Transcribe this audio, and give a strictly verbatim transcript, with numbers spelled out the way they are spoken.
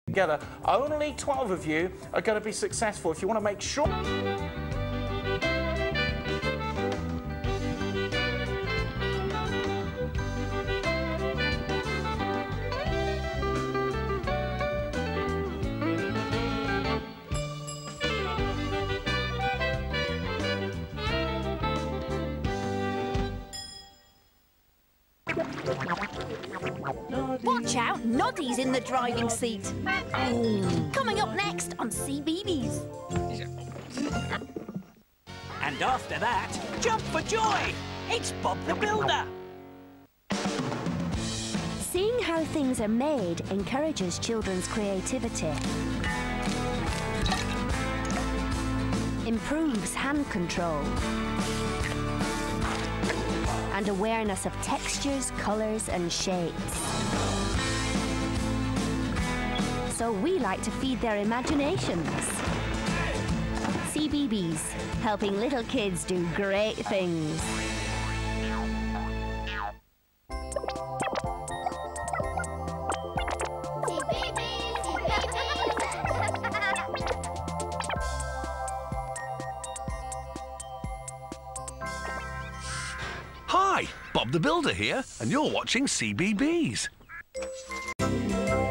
together. Only twelve of you are going to be successful. If you want to make sure... Watch out, Noddy's in the driving seat. Coming up next on Cbeebies. And after that, jump for joy! It's Bob the Builder! Seeing how things are made encourages children's creativity, improves hand control, and awareness of textures, colours and shapes. So we like to feed their imaginations. Cbeebies, helping little kids do great things. Hi, Bob the Builder here, and you're watching Cbeebies.